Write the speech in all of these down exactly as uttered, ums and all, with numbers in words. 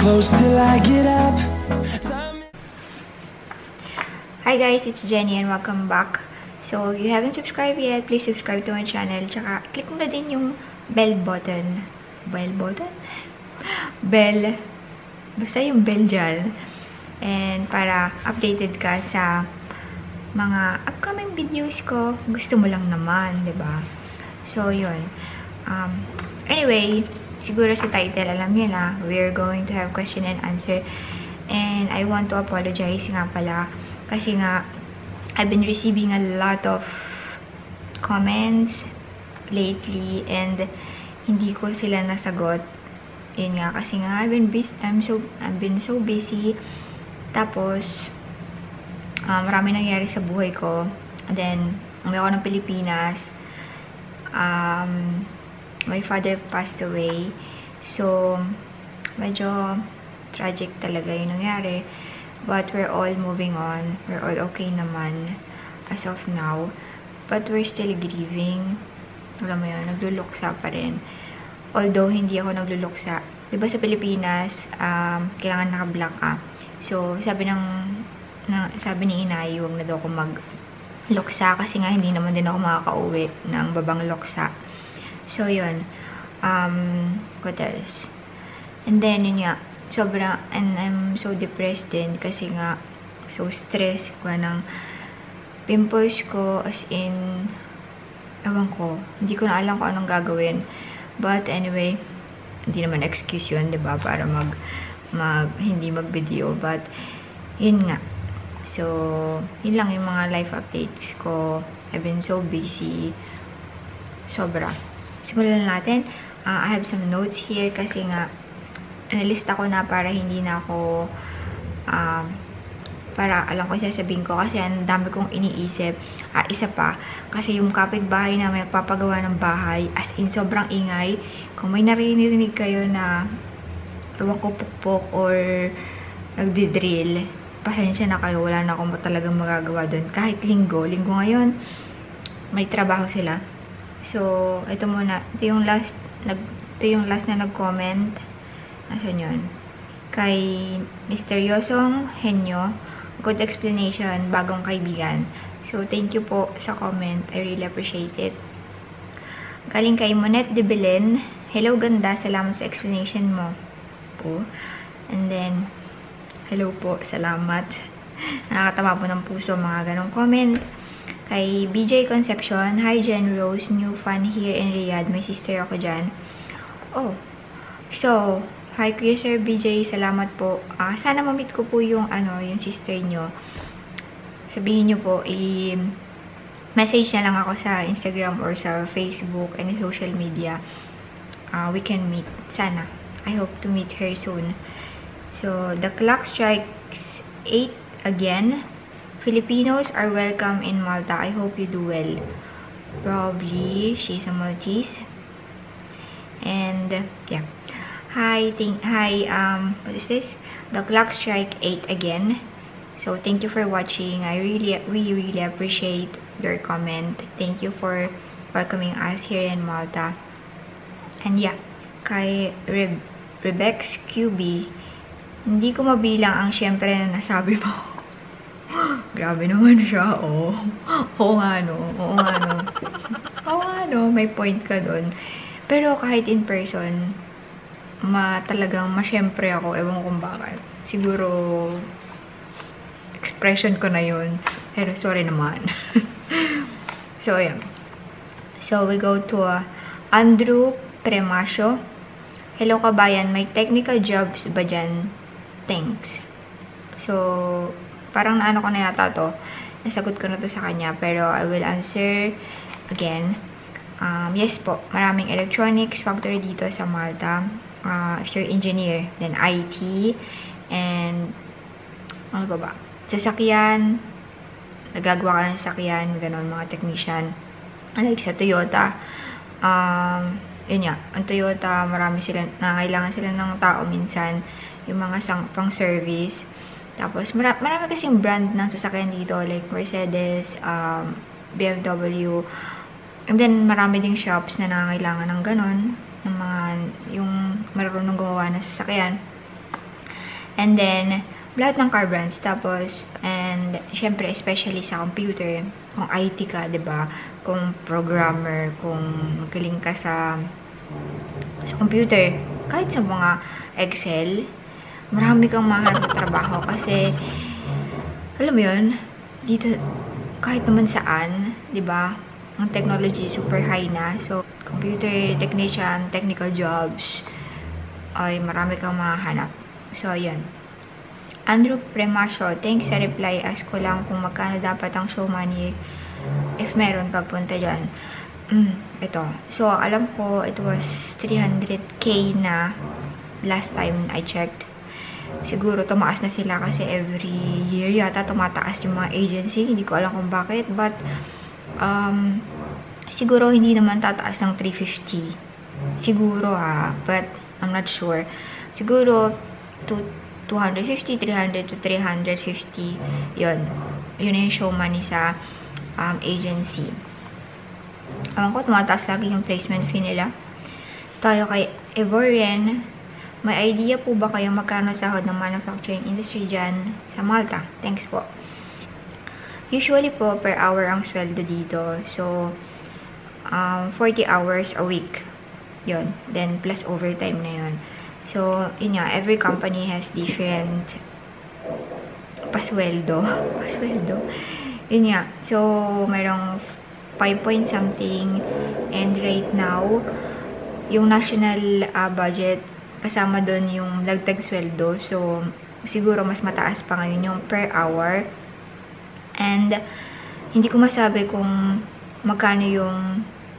close till I get up. Hi guys, it's Jenny and welcome back. So, if you haven't subscribed yet, please subscribe to my channel. Tsaka, click mo na din yung bell button. Bell button? Bell. Basta yung bell dyan. And para updated ka sa mga upcoming videos ko. Gusto mo lang naman, diba? So, yun. Um, anyway, siguro sa title, alam niyo na, we're going to have question and answer. And I want to apologize nga pala. Kasi nga, I've been receiving a lot of comments lately and hindi ko sila nasagot. Yun nga, kasi nga, I've been busy, I'm so, I've been so busy. Tapos, um, marami nangyari sa buhay ko. And then, umuwi ako ng Pilipinas. Um, my father passed away. So, medyo tragic talaga yung nangyari. But we're all moving on. We're all okay naman as of now. But we're still grieving. Alam mo yun, nagluluksa pa rin. Although, hindi ako nagluluksa. Diba sa Pilipinas, um, kailangan naka-block ka. So, sabi ng, na, sabi ni inay, huwag na daw ako magluksa. Kasi nga, hindi naman din ako makaka-uwi ng babang luksa. So, yun. Um, what else? And then, yun nga. Sobra, and I'm so depressed din kasi nga so stressed ko ng pimples ko, as in ewan ko, hindi ko na alam kung anong gagawin. But anyway, hindi naman excuse yun, diba, para mag, mag hindi mag video. But yun nga, so yun lang yung mga life updates ko. I've been so busy, sobra. Simulan natin. uh, I have some notes here kasi nga nalista ko na para hindi na ako um, para alam ko sasabihin ko kasi ang dami kong iniisip. Ah, isa pa, kasi yung kapitbahay namin nagpapagawa ng bahay, as in sobrang ingay. Kung may naririnig kayo na luwang ko pukpok or nagdidrill, pasensya na kayo, wala na akong talagang magagawa doon. Kahit linggo, linggo ngayon may trabaho sila. So, ito muna, ito yung last nag, ito yung last na nag-comment. Asan yun? Kay Mister Yosong Henyo, good explanation, bagong kaibigan. So, thank you po sa comment. I really appreciate it. Galing kay Monet de Belen, hello ganda, salamat sa explanation mo po. And then, hello po, salamat. Nakakatawa po ng puso mga ganong comment. Kay B J Concepcion, hi Jen Rose, new fan here in Riyadh. May sister ako dyan. Oh, so, hi Kuya Sir B J, salamat po. Uh, sana ma-meet ko po yung, ano, yung sister nyo. Sabihin nyo po, i-message na lang ako sa Instagram or sa Facebook and social media. Uh, we can meet. Sana. I hope to meet her soon. So, the clock strikes eight again. Filipinos are welcome in Malta. I hope you do well. Probably, she's a Maltese. And, yeah. Hi, thank, hi, um, what is this? The clock strike eight again. So, thank you for watching. I really, we really appreciate your comment. Thank you for welcoming us here in Malta. And yeah, kay Re Rebex Q B, hindi ko mabilang ang syempre na nasabi mo. Grabe naman siya, oh. Oo nga, no. Oo nga, no. Oo nga, no. May point ka dun. Pero kahit in person, ma talagang masyempre ako, ewan kung bakit. Siguro expression ko na yun. Pero sorry naman. So, ayan. So, we go to uh, Andrew Premasio. Hello kabayan, may technical jobs ba dyan? Thanks. So, parang naano ko na yata to. Nasagot ko na to sa kanya. Pero I will answer again. Um, yes po, maraming electronics factory dito sa Malta. Uh, if you're engineer, then I T, and ano ba ba? Sasakyan, nagagawa ka ng sasakyan, ganon, mga technician. Like sa Toyota, um, yun nga, ang Toyota, marami sila, nakakailangan sila ng tao minsan, yung mga sang, pang service. Tapos, mara, marami kasing brand ng sasakyan dito, like Mercedes, um, B M W, and then marami ding shops na nangangailangan ng ganon, ng mga, yung marunong gumawa ng sasakyan. And then, lahat ng car brands. Tapos, and, syempre, especially sa computer, kung I T ka, diba? Kung programmer, kung magaling ka sa, sa computer, kahit sa mga Excel, marami kang mahanap na trabaho. Kasi, alam mo yun, dito, kahit naman saan, diba? Ang technology super high na. So, computer technician, technical jobs, ay marami kang mahanap. So, ayan. Andrew Premasio, thanks sa reply. Ask ko lang kung magkano dapat ang show money if meron pagpunta dyan. Mm, ito. So, alam ko, it was three hundred K na last time I checked. Siguro, tumaas na sila kasi every year yata tumataas yung mga agency. Hindi ko alam kung bakit. But, um, siguro hindi naman tataas ng three fifty. Siguro ha. But, I'm not sure. Siguro, to two fifty, three hundred to three fifty. Yun. Yun yung show money sa um, agency. Alam ko, tumataas lagi yung placement fee nila. Tayo kay Evorian. May idea po ba kayo magkano sahod ng manufacturing industry dyan sa Malta? Thanks po. Usually po, per hour ang sweldo dito. So, um, forty hours a week. Yun. Then, plus overtime na yun. So, yun nga, every company has different pasweldo. Pasweldo. Yun nga. So, mayroong five point something. And right now, yung national uh, budget, kasama doon yung dagdag sweldo. So, siguro mas mataas pa ngayon yung per hour. And, hindi ko masabi kung magkano yung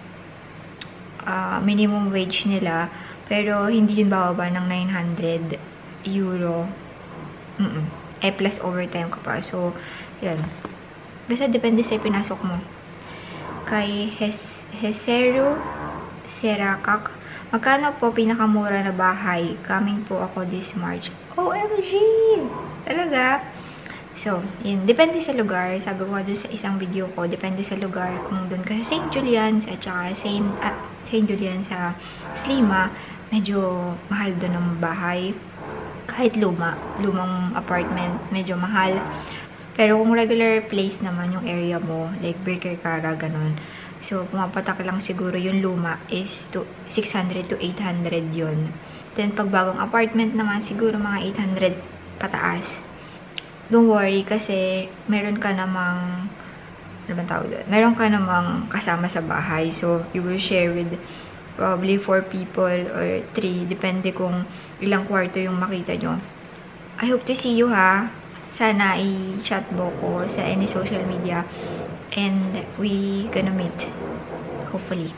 uh, minimum wage nila. Pero, hindi yun bababa ng nine hundred euro. Mm -mm. Eh, plus overtime ka pa. So, yan. Basta depende sa pinasok mo. Kay Hes Hesero Serakak, magkano po pinakamura na bahay? Coming po ako this March. O M G! Talaga? So, yun. Depende sa lugar. Sabi ko doon sa isang video ko, depende sa lugar. Kung doon ka sa Saint Julian's at saka Saint, ah, Saint Julian sa Slima, medyo mahal doon ang bahay. Kahit luma, lumang apartment, medyo mahal. Pero kung regular place naman yung area mo, like Birkirkara, ganun. So, pumapatak lang siguro yung luma is to six hundred to eight hundred yun. Then, pag bagong apartment naman, siguro mga eight hundred pataas. Don't worry kasi meron ka namang, ano bang tawag doon? Meron ka namang kasama sa bahay. So, you will share with probably four people or three. Depende kung ilang kwarto yung makita nyo. I hope to see you ha. Sana i-chat mo ko sa any social media. And we gonna meet. Hopefully.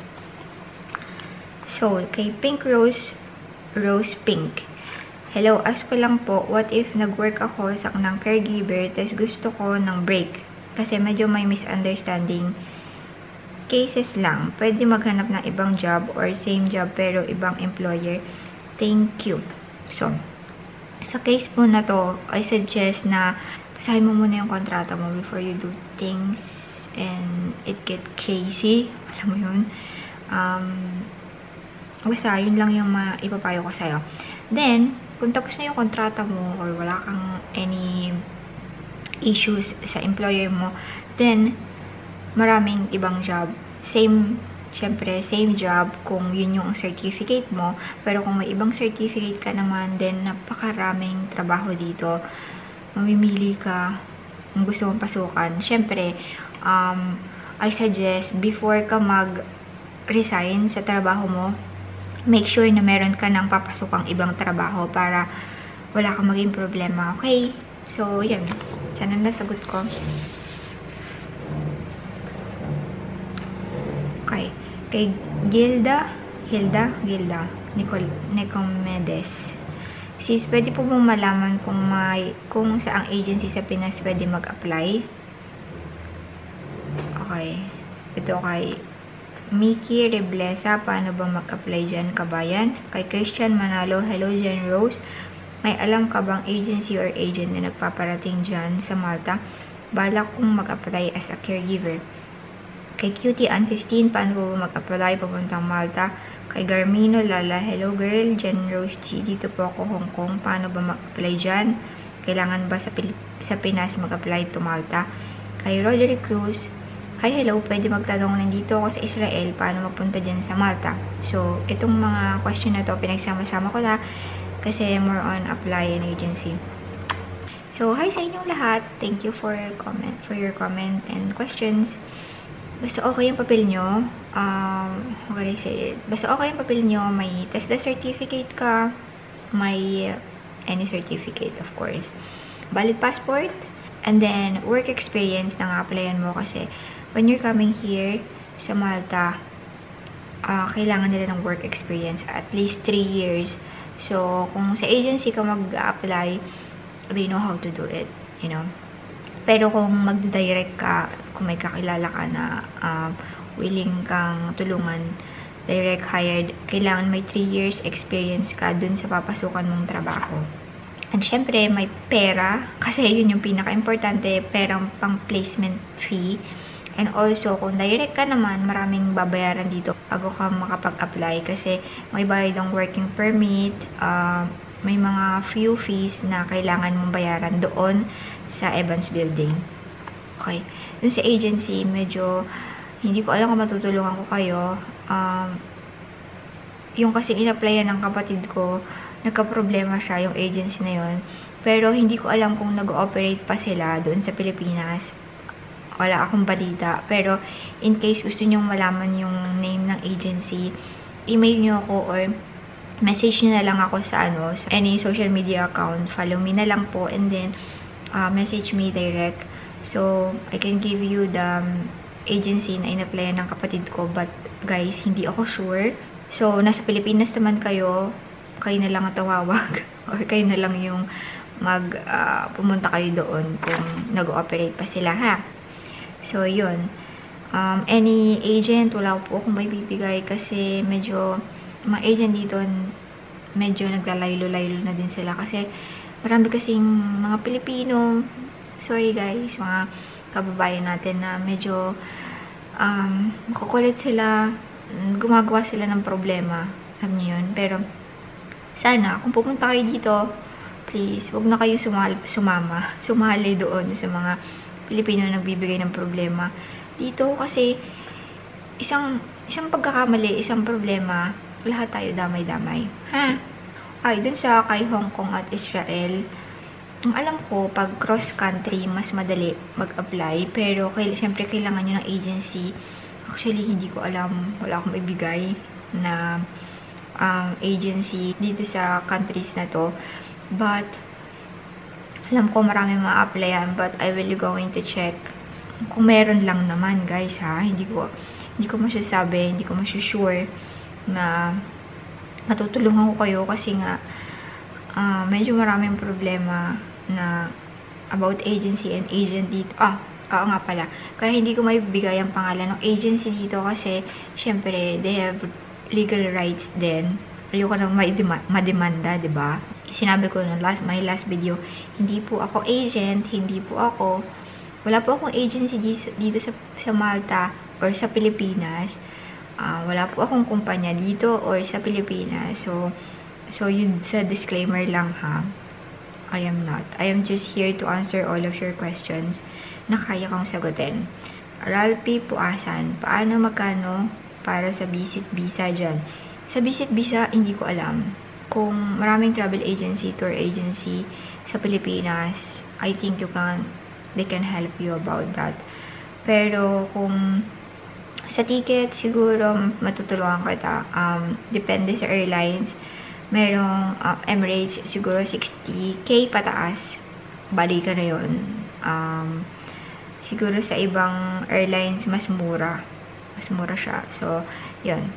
So, kay Pink Rose, Rose Pink. Hello, ask ko lang po, what if nag-work ako sa ng caregiver, tapos gusto ko ng break? Kasi medyo may misunderstanding. Cases lang. Pwede maghanap ng ibang job or same job pero ibang employer. Thank you. So, sa case po na to, I suggest na basahin mo muna yung kontrata mo before you do things and it get crazy. Alam mo yun? Um, basta, yun lang yung maipapayo ko sa'yo. Then, kung tapos na yung kontrata mo or wala kang any issues sa employer mo, then, maraming ibang job. Same, syempre, same job kung yun yung certificate mo. Pero kung may ibang certificate ka naman, then napakaraming trabaho dito. Mamimili ka kung gusto mong pasukan. Syempre, um, I suggest, before ka mag-resign sa trabaho mo, make sure na meron ka ng papasukang ibang trabaho para wala kang maging problema. Okay? So, yan. Sana nasagot ko. Okay. Kay Gilda, Hilda, Gilda, Nicol, Nicomedes. Sis, pwede po mong malaman kung may, kung saang agency sa Pinas pwede mag-apply? Okay. Ito kay Mickey Reblesa, paano ba mag-apply dyan, kabayan? Kay Christian Manalo, hello Jen Rose. May alam ka bang agency or agent na nagpaparating dyan sa Malta? Balak kong mag-apply as a caregiver. Kay Cutie Ann fifteen, paano po mag-apply papuntang Malta? Kay Garmino Lala, hello girl, Jen Rose G, dito po ako Hong Kong, paano ba mag-apply dyan? Kailangan ba sa, Pilip sa Pinas mag-apply to Malta? Kay Roderick Cruz, hi hello, pwede magtanong, nandito ako sa Israel, paano magpunta dyan sa Malta? So, itong mga question na to, pinagsama-sama ko na kasi more on apply and agency. So, hi sa inyong lahat, thank you for your comment, for your comment and questions. Basta okay yung papel nyo, um, how can I say it? Basta okay yung papel nyo, may TESDA certificate ka, may any certificate, of course. Valid passport, and then work experience na nga-applyan mo kasi when you're coming here sa Malta, uh, kailangan nila ng work experience, at least three years. So, kung sa agency ka mag-apply, they know how to do it, you know. Pero kung mag-direct ka, kung may kakilala ka na um, willing kang tulungan, direct hired, kailangan may three years experience ka dun sa papasukan mong trabaho. And syempre, may pera, kasi yun yung pinaka-importante, perang pang placement fee. And also, kung direct ka naman, maraming babayaran dito bago ka makapag-apply kasi may bayad ng working permit, uh, may mga few fees na kailangan mong bayaran doon sa Evans Building. Okay. Dun sa agency, medyo hindi ko alam kung matutulungan ko kayo. Um, yung kasi in-applyan ng kapatid ko, nagka-problema siya, yung agency na yun. Pero hindi ko alam kung nag-ooperate pa sila doon sa Pilipinas. Wala akong balita. Pero in case gusto nyong malaman yung name ng agency, email nyo ako or message nyo na lang ako sa ano, sa any social media account. Follow me na lang po and then uh, message me direct. So, I can give you the um, agency na in-applyan ng kapatid ko. But, guys, hindi ako sure. So, nasa Pilipinas naman kayo. Kayo na lang ang tawawag. Or kayo na lang yung mag, uh, pumunta kayo doon kung nag-ooperate pa sila, ha? So, yun. Um, any agent, wala po akong may bibigay kasi medyo, mga agent dito, medyo naglalaylo-laylo na din sila. Kasi, marami kasing mga Pilipino, sorry guys, mga kababayan natin na medyo um, makukulit sila, gumagawa sila ng problema. Alam niyo yun? Pero, sana, kung pupunta kayo dito, please, wag na kayo sumal sumama, sumali doon sa mga Pilipino na nagbibigay ng problema. Dito kasi, isang, isang pagkakamali, isang problema, lahat tayo damay-damay. Ha? Ay, dun sa kay Hong Kong at Israel, ang alam ko, pag cross-country, mas madali mag-apply. Pero, kay, syempre, kailangan nyo ng agency. Actually, hindi ko alam. Wala akong ibigay na um, agency dito sa countries na to. But, alam ko marami ma-applyan. But, I will going to check. Kung meron lang naman, guys, ha? Hindi ko, hindi ko masasabi, hindi ko masusure na matutulungan ko kayo kasi nga Uh, medyo maraming problema na about agency and agent dito. Ah, oo nga pala. Kaya hindi ko may bigay ang pangalan ng agency dito kasi, syempre, they have legal rights din. Ayoko na mademanda, diba? Sinabi ko na last, my last video, hindi po ako agent, hindi po ako, wala po akong agency dito, dito sa, sa Malta or sa Pilipinas. Uh, wala po akong kumpanya dito or sa Pilipinas. So, So, yun sa disclaimer lang ha. I am not. I am just here to answer all of your questions na kaya kong sagutin. Ralphie Puasan, paano magkano para sa visit visa dyan? Sa visit visa, hindi ko alam. Kung maraming travel agency, tour agency sa Pilipinas, I think you can, they can help you about that. Pero kung sa ticket, siguro matutulungan kita. Um, depende sa airlines. Merong uh, Emirates, siguro sixty K pataas. Bali ka na yun. Um, siguro sa ibang airlines, mas mura. Mas mura siya. So, yun.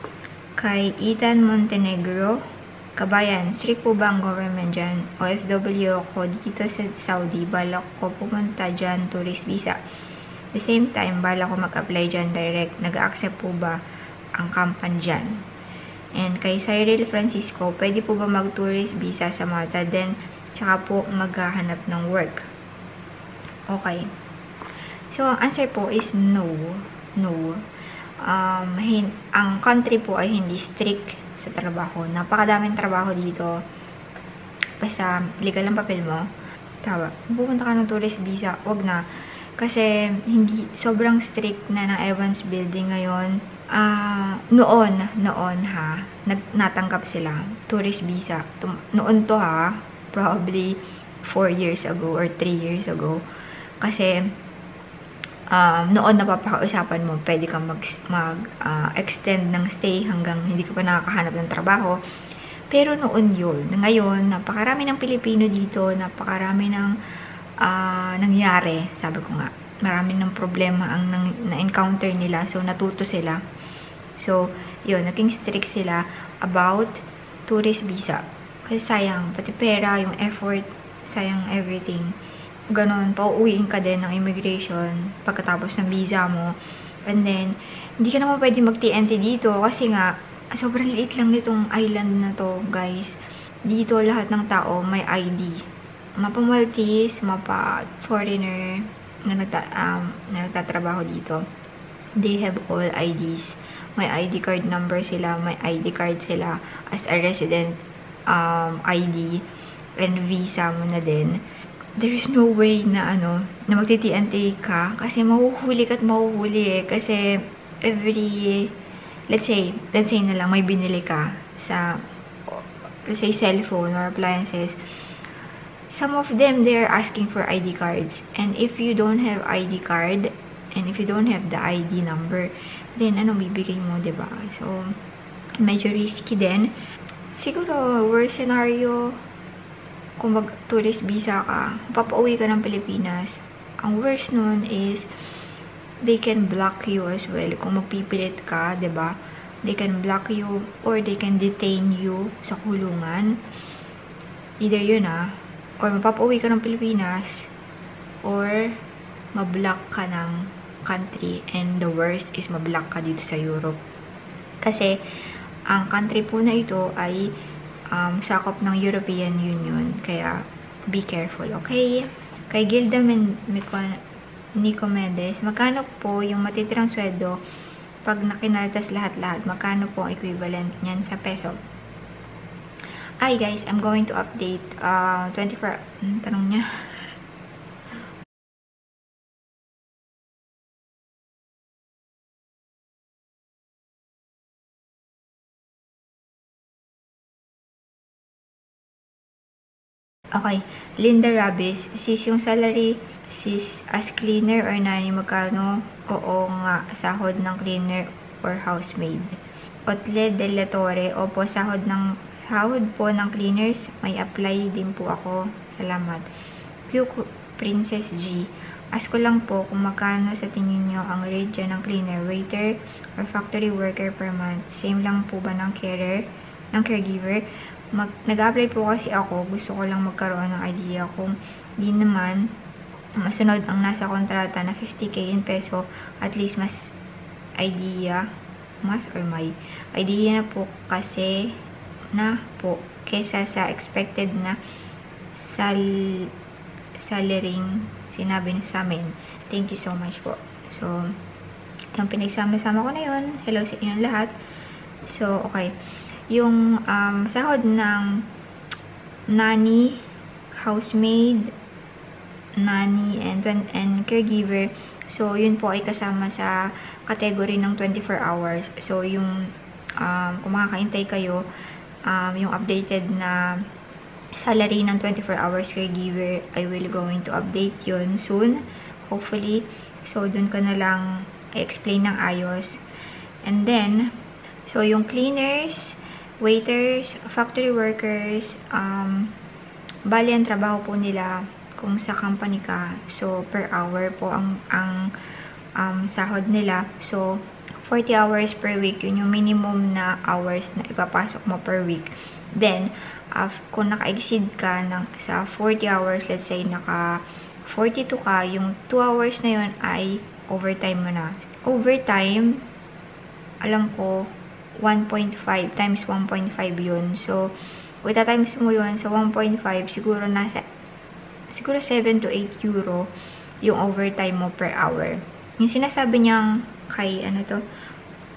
Kay Ethan Montenegro, kabayan, strict po ba ang government dyan? O F W ako dito sa Saudi. Balak ko pumunta dyan, tourist visa. The same time, balak ko mag-apply dyan direct. Nag-accept po ba ang company dyan? And kay Cyril Francisco, pwede po ba mag-tourist visa sa Malta? Then, tsaka po maghahanap ng work. Okay. So, ang answer po is no. No. um, hin ang country po ay hindi strict sa trabaho. Napakadaming trabaho dito. Basta legal ang papel mo. Tawa. Pupunta ka ng tourist visa, wag na. Kasi hindi sobrang strict na ng Evans Building ngayon. Uh, noon, noon ha, nag, natanggap sila. Tourist visa. Tum noon to ha, probably four years ago or three years ago. Kasi, um, noon napapakausapan mo, pwede kang mag-extend mag, uh, extend ng stay hanggang hindi ka pa nakakahanap ng trabaho. Pero noon yun. Ngayon, napakarami ng Pilipino dito, napakarami ng uh, nangyari. Sabi ko nga, marami ng problema ang na-encounter nila. So, natuto sila. So, yun, naging strict sila about tourist visa. Kasi sayang, pati pera, yung effort, sayang everything. Ganon, pauuwiin ka din ng immigration pagkatapos ng visa mo. And then, hindi ka naman pwede mag-T N T dito kasi nga, sobrang liit lang nitong island na to, guys. Dito, lahat ng tao may I D. Mapa Maltese, mapa foreigner na, nagta um, na nagtatrabaho dito. They have all I Ds. May I D card number sila, may I D card sila as a resident um, I D and visa mo na din. There is no way na ano, na magti-T N T ka kasi mahuhuli ka at mahuhuli eh. Kasi every, let's say, let's say na lang may binili ka sa, let's say, cellphone or appliances. Some of them, they're asking for I D cards. And if you don't have I D card, and if you don't have the I D number, then ano bibigay mo, diba? So, medyo risky din. Siguro, worst scenario, kung mag-tourist visa ka, papauwi ka ng Pilipinas, ang worst nun is, they can block you as well. Kung magpipilit ka, diba? They can block you, or they can detain you sa kulungan. Either yun ah, or mapapauwi ka ng Pilipinas, or mablock ka ng country, and the worst is mablock ka dito sa Europe. Kasi, ang country po na ito ay um, sakop ng European Union. Kaya, be careful, okay? Kay Gilda Nicomedes, magkano po yung matitirang sweldo pag nakinaltas lahat-lahat? Magkano po ang equivalent niyan sa peso? Hi guys, I'm going to update uh, twenty-four, hmm, tanong niya. Okay, Linda Rabis, sis yung salary, sis as cleaner or nanny, magkano? Oo nga, sahod ng cleaner or housemaid. Otle de la Torre, opo, sahod ng sahod po ng cleaners, may apply din po ako. Salamat. Q Princess G, ask ko lang po kung magkano sa tingin nyo ang rate dyan ng cleaner, waiter, or factory worker per month. Same lang po ba ng carer, ng caregiver? Nag-apply po kasi ako, gusto ko lang magkaroon ng idea kung di naman masunod ang nasa kontrata na fifty K in peso, at least mas idea, mas or may idea na po kasi na po kesa sa expected na sal salarying sinabi na sa amin. Thank you so much po. So, yung pinagsama-sama ko na yun. Hello sa inyong lahat. So, okay. Yung um, sahod ng nanny, housemaid, nanny, and, and caregiver. So, yun po ay kasama sa category ng twenty-four hours. So, yung um, kung makakaintay kayo, um, yung updated na salary ng twenty-four hours caregiver, I will going to update yun soon. Hopefully. So, dun ka na lang i-explain ng ayos. And then, so, yung cleaners, waiters, factory workers, um, bali ang trabaho po nila kung sa company ka. So, per hour po ang, ang um, sahod nila. So, forty hours per week. Yun yung minimum na hours na ipapasok mo per week. Then, uh, kung naka-exceed ka ng, sa forty hours, let's say naka forty-two ka, yung two hours na yun ay overtime mo na. Overtime, alam ko, one point five times one point five yun. So, kung ita-times mo yun sa one point five, siguro nasa, siguro seven to eight euro yung overtime mo per hour. Yung sinasabi niyang kay, ano to,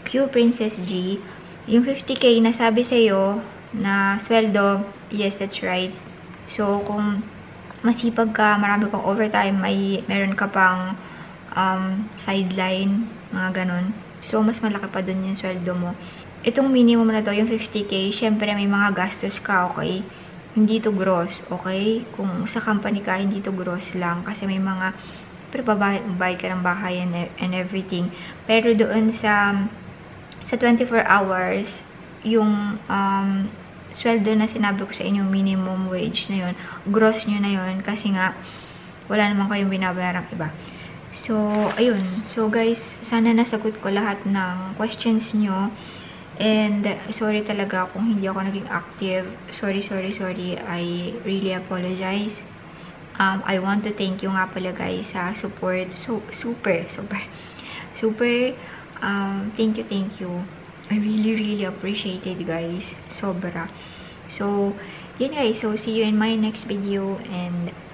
Q Princess G, yung fifty K na sabi sa'yo na sweldo, yes, that's right. So, kung masipag ka, marami kang overtime, may meron ka pang um, sideline, mga ganun. So, mas malaki pa dun yung sweldo mo. Itong minimum na to, yung fifty K, syempre may mga gastos ka, okay? Hindi to gross, okay? Kung sa company ka, hindi to gross lang. Kasi may mga, pero babayad ka ng bahay and, and everything. Pero doon sa, sa twenty-four hours, yung um, sweldo na sinabi ko sa inyo, minimum wage na yun, gross nyo na yun. Kasi nga, wala naman kayong binabayarang iba. So, ayun. So, guys, sana nasagot ko lahat ng questions nyo. And, sorry talaga kung hindi ako naging active. Sorry, sorry, sorry. I really apologize. Um, I want to thank you nga pala, guys, sa support. So, super, super, super. Um, thank you, thank you. I really, really appreciate it, guys. Sobra. So, yun, guys. So, see you in my next video. And,